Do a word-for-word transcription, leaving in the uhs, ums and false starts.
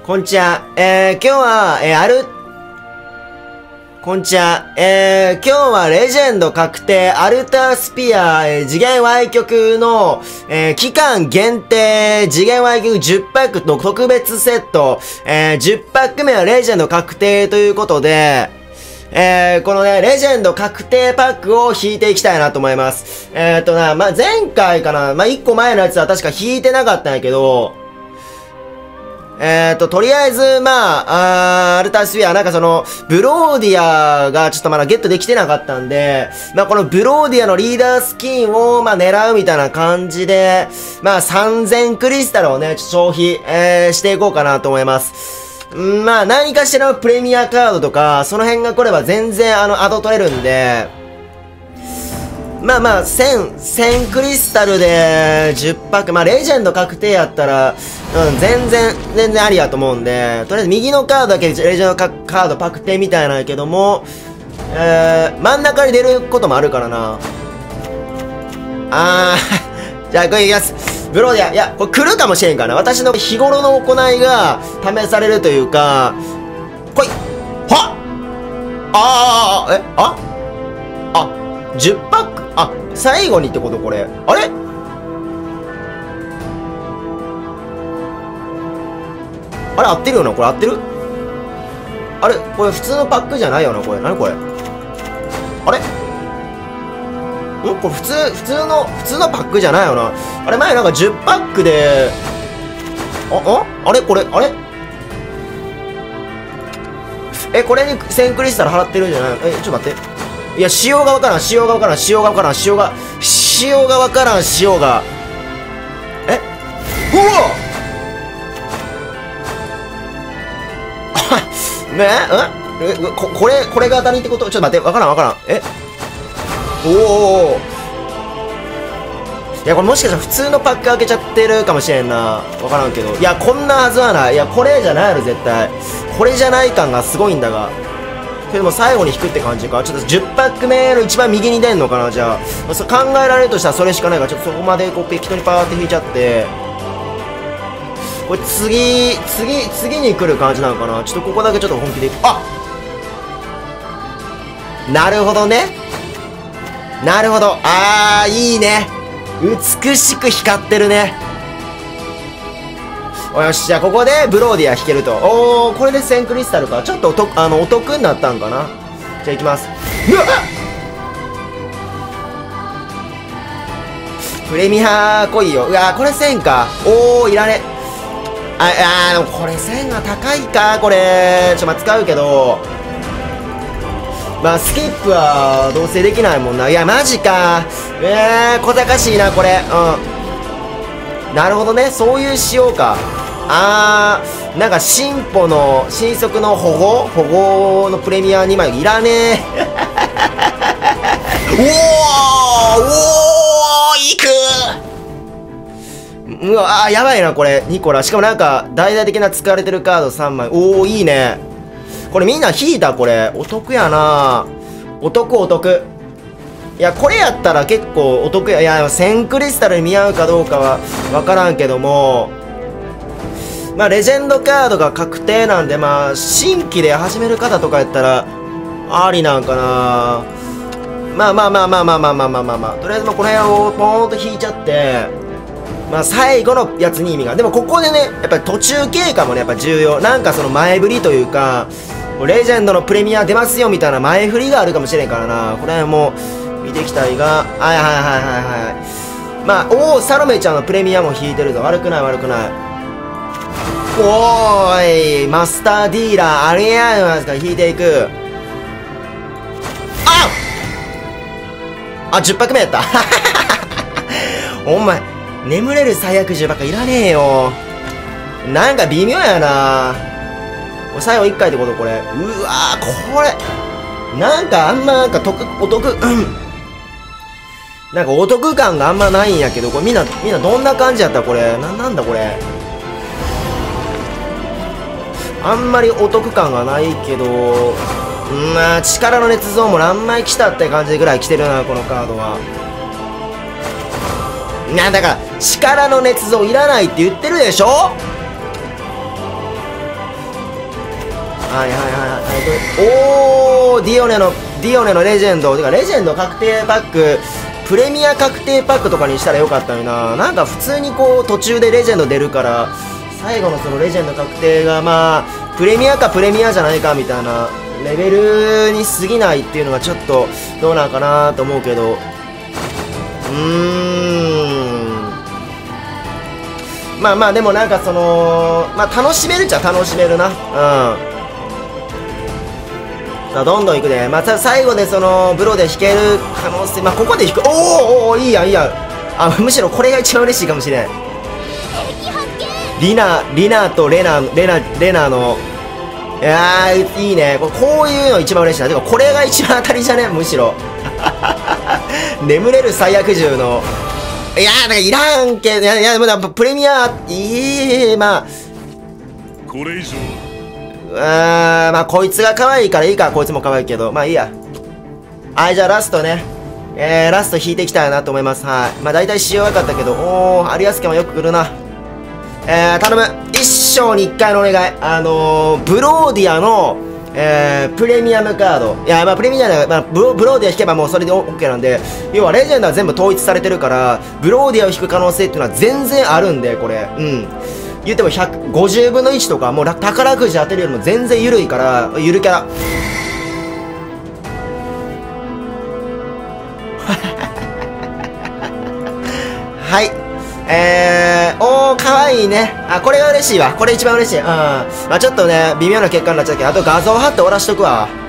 こんちは。えー、今日は、えー、ある、こんちは。えー、今日はレジェンド確定アルタースピア、えー、次元 Y 曲の、えー、期間限定次元 Y 曲じゅっパックの特別セット、えー、じゅっパック目はレジェンド確定ということで、えー、このね、レジェンド確定パックを引いていきたいなと思います。えーとな、まあ、前回かな、まあ、いっこまえのやつは確か引いてなかったんやけど、えーと、とりあえず、まあ、あーアルタースピア、なんかその、ブローディアがちょっとまだゲットできてなかったんで、まあこのブローディアのリーダースキンを、まあ狙うみたいな感じで、まあさんぜんクリスタルをね、ちょっと消費、えー、していこうかなと思います。んまあ何かしらのプレミアカードとか、その辺が来れば全然あの、アド取れるんで、まあまあ、せん、せんクリスタルでじゅっパック、まあレジェンド確定やったら、うん、全然、全然ありやと思うんで、とりあえず右のカードだけレジェンドカード確定みたいなんやけども、えー、真ん中に出ることもあるからな。あー、じゃあこれいきます。ブローディア、いや、これ来るかもしれんからな。私の日頃の行いが試されるというか、来いはっあー、え、ああ、じゅっパックあ、最後にってことこれ。あれあれ合ってるよなこれ合ってるあれこれ普通のパックじゃないよなこれ。なにこれあれんこれ普通、普通の、普通のパックじゃないよな。あれ前なんかじゅっパックで、あ、ああれこれ、あれえ、これにせんクリスタル払ってるんじゃないのえ、ちょっと待って。いや、仕様がわからん、仕様がわからん、仕様がわからん、仕様が、仕様がわからん、仕様が。えうわねええこ、これ、これが当たりってことちょっと待って、わからんわからん。えおおいや、これもしかしたら普通のパック開けちゃってるかもしれんな。わからんけど。いや、こんなはずはない。いや、これじゃないやろ、絶対。これじゃない感がすごいんだが。でも最後に引くって感じか。ちょっとじゅっパック目の一番右に出んのかな、じゃあ。そ考えられるとしたらそれしかないから、ちょっとそこまでこう適当にパーって引いちゃって。これ次、次、次に来る感じなのかな。ちょっとここだけちょっと本気でいく。あなるほどね。なるほど。あー、いいね。美しく光ってるね。よし、じゃあここでブローディア引けると。おー、これでせんクリスタルか。ちょっとお得、あの、お得になったんかな。じゃあ行きます。うわっプレミア来いよ。うわー、これせんか。おー、いらね。あ、あー、でもこれせんが高いか、これ。ちょ、まあ、使うけど。まあ、スキップはどうせできないもんな。いや、マジか。えー、小賢しいな、これ。うん。なるほどね。そういう仕様か。あー、なんか進歩の、新速の保護保護のプレミアにまいいらねえ。おーおーいくうわー、やばいな、これ。ニコラ。しかもなんか、大々的な使われてるカードさんまい。おー、いいね。これみんな引いた、これ。お得やなお得お得。いや、これやったら結構お得や。いや、せんクリスタルに見合うかどうかはわからんけども、まあ、レジェンドカードが確定なんで、まあ、新規で始める方とかやったら、ありなんかな。まあまあまあまあまあまあまあまあまあまあ。とりあえず、まあ、この辺をポーンと引いちゃって、まあ、最後のやつに意味が。でも、ここでね、やっぱり途中経過もね、やっぱ重要。なんかその前振りというか、レジェンドのプレミア出ますよみたいな前振りがあるかもしれんからな。これも見ていきたいが、はいはいはいはいはい。まあ、おお、サロメちゃんのプレミアも引いてるぞ。悪くない悪くない。おーい、マスターディーラー、あれやないですか、引いていく。ああ、じゅっパック目やった。お前、眠れる最悪じゅうばっかいらねえよ。なんか微妙やな。最後いっかいってことこれ。うわー、これ。なんかあんまなんか得、お得、うん。なんかお得感があんまないんやけど、これみんな、みんなどんな感じやったこれ。な、なんだこれ。あんまりお得感がないけど、うんまあ、力の捏造も何枚来たって感じぐらい来てるな、このカードは。なんだから、力の捏造いらないって言ってるでしょはいはいはいはい。おー、ディオネの、ディオネのレジェンド。てか、レジェンド確定パック、プレミア確定パックとかにしたらよかったのにな。なんか普通にこう、途中でレジェンド出るから、最後のそのレジェンド確定がまあ、プレミアかプレミアじゃないかみたいな、レベルに過ぎないっていうのがちょっと、どうなんかなと思うけど。うーん。まあまあ、でもなんかその、まあ楽しめるっちゃ楽しめるな。うん。さあどんどんいくで、また最後でそのブロで引ける可能性、まあここで引く、おーおーいいやんいいやん、あむしろこれが一番嬉しいかもしれん。リナリナとレナレナレナの、いやーいいね、これこういうの一番嬉しいな。でもこれが一番当たりじゃね、むしろ眠れる最悪獣の、いやーなんかいらんけど、いやいやでもやっぱプレミアいい、まあこれ以上あーまあこいつが可愛いからいいか、こいつも可愛いけどまあいいや。はい、じゃあラストね、えー、ラスト引いていきたいなと思います。はい、まあ大体仕様分かったけど、おー有安家もよく来るな。えー、頼む、一生に一回のお願い、あのー、ブローディアの、えー、プレミアムカード、いやまあプレミアム、まあ、ブロブローディア引けばもうそれで OK なんで、要はレジェンドは全部統一されてるからブローディアを引く可能性っていうのは全然あるんで、これうん言ってもひゃくごじゅうぶんのいちとか、もう宝くじ当てるよりも全然緩いから、ゆるキャラはい、えー、おーかわいいね。あ、これが嬉しいわ、これ一番嬉しい。うん、まあちょっとね微妙な結果になっちゃうけど、あと画像貼って終わらしとくわ。